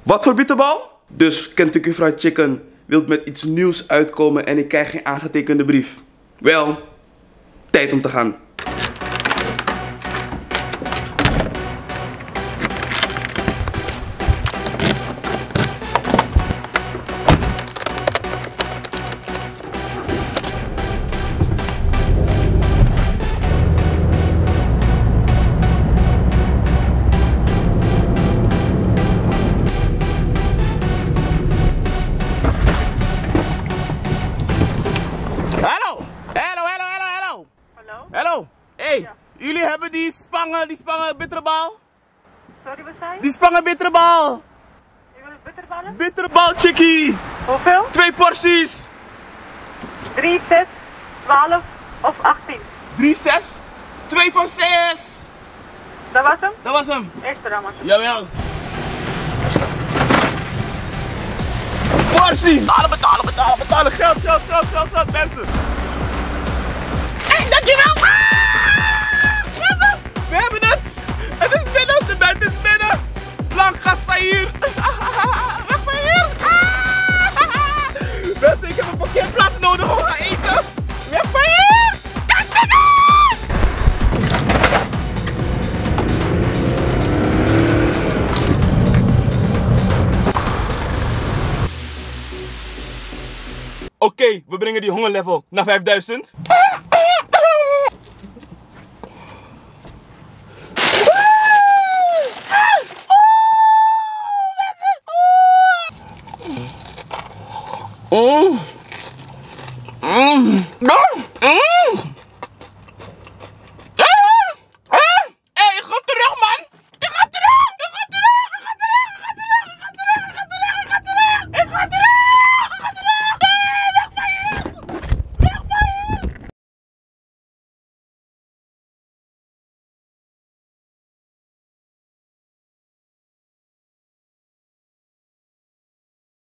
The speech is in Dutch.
Wat voor bitterbal? Dus Kentucky Fried Chicken wilt met iets nieuws uitkomen en ik krijg geen aangetekende brief. Wel, tijd om te gaan. Hallo, hey, Ja. Jullie hebben die spangen bitterbal? Sorry, wat zei je? Die spangen bitterbal! Je wil bitterballen? Bitterbal chickie! Hoeveel? 2 porties! 3, 6, 12 of 18? 3, 6, 2 van 6! Dat was hem? Dat was hem! Extra maar. Jawel! Portie! Betalen! Geld, mensen! Hey, dankjewel! We hebben het! Het is binnen! De band is binnen! Lang gas van hier! Weg van hier! Mensen, ik heb een parkeerplaats nodig om te gaan eten! Weg van hier! Kijk binnen! Oké, we brengen die hongerlevel naar 5000.